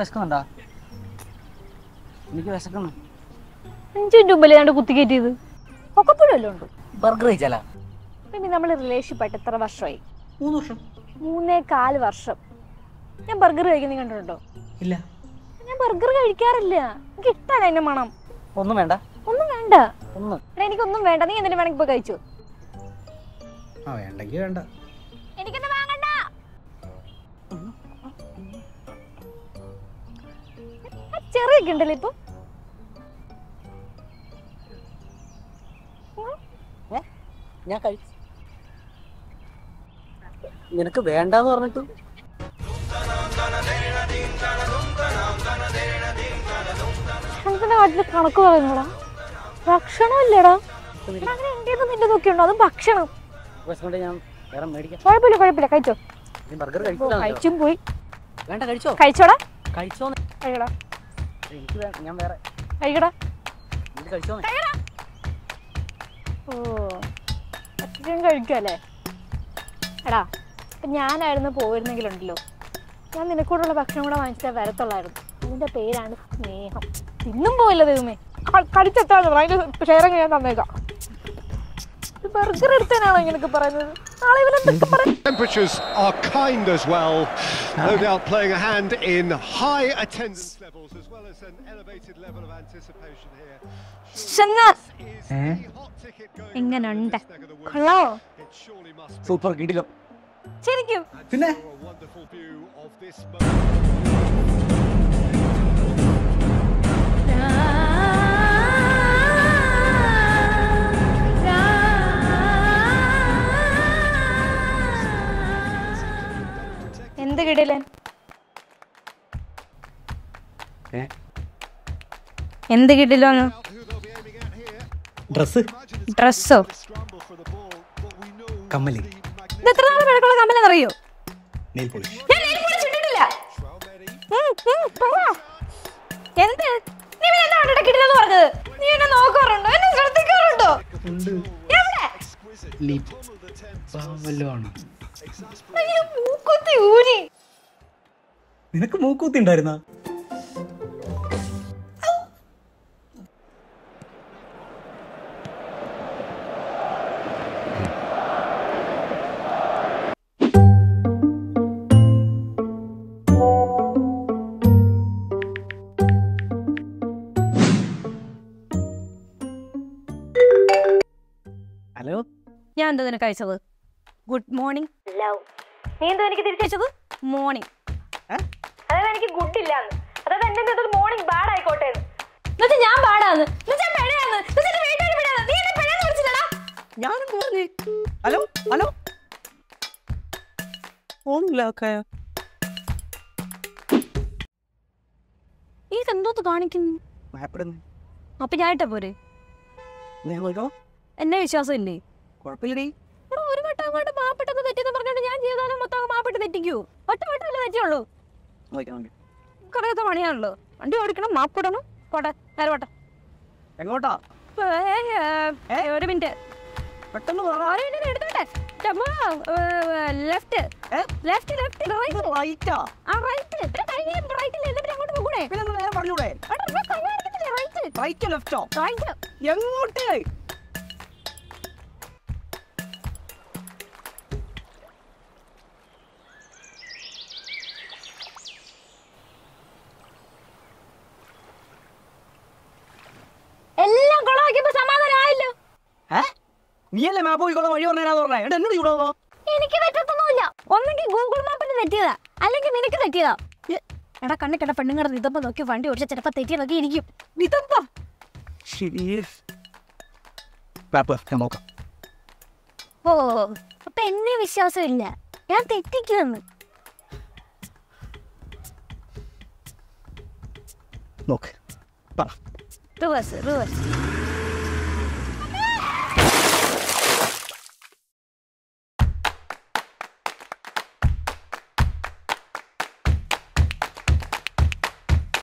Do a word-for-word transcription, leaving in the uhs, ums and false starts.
വിശക്കുന്നുണ്ടോ? എനിക്ക് വിശക്കുന്നു. അഞ്ചു മിനിറ്റ് മുമ്പല്ലേ ഞാൻ കുത്തി കയറ്റിയത്. ഒക്കെപ്പോഴല്ലോ ഉണ്ട്. ബർഗർ കഴിച്ചാലാ? നമ്മൾ റിലേഷൻഷിപ്പായിട്ട് എത്ര വർഷമായി? മൂന്ന് വർഷം. മൂന്നേ കാല് വർഷം. ഞാൻ ബർഗർ കഴിക്കുന്ന കണ്ടിട്ടുണ്ടോ? ഇല്ല. ഞാൻ ബർഗർ കഴിക്കാറില്ല. എനിക്ക് ഇഷ്ടമല്ല അതിന്റെ മണം. ഒന്നും വേണ്ട. ഒന്നും വേണ്ട. ഒന്നും എനിക്കൊന്നും വേണ്ട. നീ എന്തിനു വേണമെങ്കിൽ പോയി കഴിച്ചു. ആ വേണ്ടെങ്കിൽ വേണ്ട. എനിക്കൊന്നും വാങ്ങണ്ട. ചെറിയൊക്കെ ഉണ്ടല്ലോ ഇപ്പൊ. ഞാൻ കഴിച്ചു. നിനക്ക് വേണ്ടെന്ന് പറഞ്ഞിട്ട് കണക്ക് പറയുന്നോടാ. ഭക്ഷണം ഇല്ലടാ. അങ്ങനെ എന്റേത് നിന്റെ നോക്കിയുണ്ടോ? അതും ഭക്ഷണം. കുഴപ്പമില്ല കുഴപ്പമില്ല കഴിച്ചോ. കഴിച്ചും പോയി. വേണ്ട കഴിച്ചോ. കഴിച്ചോടാ. കഴിച്ചോ. കഴിക്കടാ. എനിക്ക് ഞാൻ വേറെ കഴിക്കടാ. കഴിച്ചോ. ഓ കഴിക്കല്ലേ. എടാ ഇപ്പൊ ഞാനായിരുന്നു പോയിരുന്നെങ്കിലുണ്ടല്ലോ, ഞാൻ നിനക്കൂടുള്ള ഭക്ഷണം കൂടെ വാങ്ങിച്ചിട്ട് വരത്തുള്ളായിരുന്നു. അതിന്റെ പേരാണ് സ്നേഹം. ഇന്നും പോയില്ല ദൈവമേ. കടിച്ചെത്താന്ന് പറ. അതിന്റെ ഷെയറിങ് ഞാൻ തന്നേക്കാം. ബർഗർ എടുത്തനാണോ ഇങ്ങനെയൊക്കെ പറയുന്നത്? Temperatures are kind as well, no doubt playing a hand in high attendance levels as well as an elevated level of anticipation here. എങ്ങനുണ്ട്? കൊള്ളോ? സൂപ്പർ കിടിലം. ശരിക്കും പിന്നെ എന്ത് കിടിലൻ? എന്ത് കിടിലോന്ന്? ഡ്രസ്. ഡ്രസ്സോ? കമ്മല്. എത്ര നാളെ പഴക്കമുള്ള കമ്മലെന്നറിയോ? Nail polish. ഞാൻ നെയിൽ പോളിഷ് ഇട്ടിട്ടില്ല. എന്ത്? നീ പിന്നെ എന്താ അവിടെ കിടിലെന്ന് പറഞ്ഞത്? നീ എന്നെ നോക്കാറുണ്ടോ? എന്നെ ശ്രദ്ധിക്കാറുണ്ടോ? എവിടെ? ലിപ് ബാവലാണ്. അയ്യോ മൂക്കുത്തി ഊരി. നിനക്ക് മൂക്കുത്തി ഉണ്ടായിരുന്ന? ഹലോ. ഞാൻ എന്താ നിനക്ക് അയച്ചത്? Good morning love. നീ എന്തോ എനിക്ക് തിരിച്ചയച്ചത് മോർണിംഗ്. അതായത് എനിക്ക് ഗുഡ് ഇല്ലാന്ന്. അതായത് എന്റെ എന്തൊരു മോർണിംഗ് ബാഡ് ആയിക്കോട്ടെ. എന്നുവെച്ചാൽ ഞാൻ ബാഡാന്ന്. ഞാനും പറഞ്ഞു. ഹലോ ഹലോ ഇതെന്തോത്ത് കാണിക്കുന്നു? അപ്പൊ ഞാൻ ഇട്ട പോരെ? എന്നെ വിശ്വാസം ഇല്ലേ? കുഴപ്പമില്ലടി. ഒരു വട്ടം അങ്ങോട്ട് മാപ്പിട്ടത് തെറ്റിന്ന് പറഞ്ഞോണ്ട് ഞാൻ ചെയ്താലും മൊത്തം മാപ്പിട്ട് തെറ്റിക്കൂ. ഒറ്റ വട്ടമല്ലേ തെറ്റുള്ളൂ. കറിയാത്ത പണിയാണല്ലോ. വണ്ടി ഓടിക്കണം, മാപ്പിടണം. പോട്ടെ നേരെ പോട്ടെ. എങ്ങോട്ടാ? ഒരു മിനിറ്റ് പെട്ടെന്ന് എടുത്തോട്ടെ. ലെഫ്റ്റ് ലെഫ്റ്റ് ലെഫ്റ്റ് റൈറ്റ് റൈറ്റാ? ആ റൈറ്റ് റൈറ്റിൽ എന്നിട്ട് അങ്ങോട്ട് പോകൂടെ? പിന്നെ നേരെ പറഞ്ഞൂടെ? റൈറ്റ് റൈറ്റ് ലെഫ്റ്റോ? റൈറ്റ്. എങ്ങോട്ട്? എല്ലാം കൊളാക്കിയപ്പോ സമാധാനമായല്ലോ. നീയല്ലേ മാപ്പ് പോയിക്കോളാം വഴി പറഞ്ഞാന്ന് പറഞ്ഞേ. എന്നോട് ചൂടാവോ? എനിക്ക് തെറ്റത്തൊന്നുമില്ല. ഒന്നെങ്കിൽ ഗൂഗിൾ മാപ്പിന് തെറ്റിയതാ, അല്ലെങ്കിൽ നിനക്ക് തെറ്റിയതാ. എടാ കണ്ണി കണ്ട പെണ്ണുങ്ങളുടെ നിതമ്പ നോക്കി വണ്ടി ഓടിച്ച ചിലപ്പോ തെറ്റിയതൊക്കെ ഇരിക്കും. നിതമ്പ ശരി. നോക്കാം. ഓ അപ്പൊ എന്നെ വിശ്വാസമില്ല, ഞാൻ തെറ്റിക്കുമെന്ന്. നോക്ക് പറ. Reverse reverse